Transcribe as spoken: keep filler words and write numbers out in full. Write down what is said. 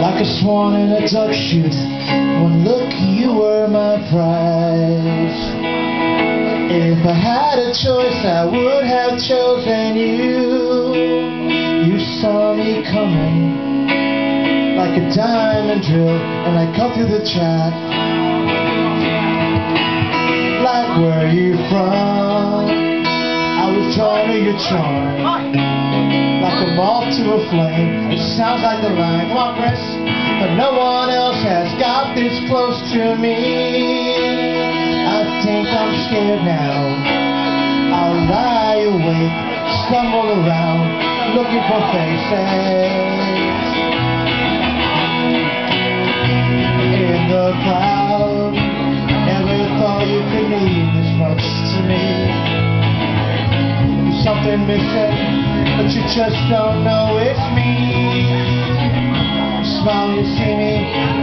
Like a swan in a duck chute, one look you were my prize. If I had a choice I would have chosen you. You saw me coming like a diamond drill, and I cut through the track. Like where you from? I was drawn to your charm, like a moth to a flame. It sounds like the line, come on Chris, but no one else has got this close to me. I think I'm scared now. I'll lie awake, stumble around, looking for faces in the crowd. Never thought you could mean this much to me. There's something missing, but you just don't know it's me. You smile, you see me,